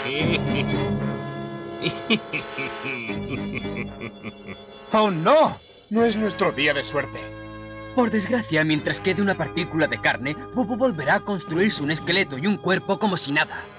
¡Oh, no! No es nuestro día de suerte. Por desgracia, mientras quede una partícula de carne, Bobo volverá a construirse un esqueleto y un cuerpo como si nada.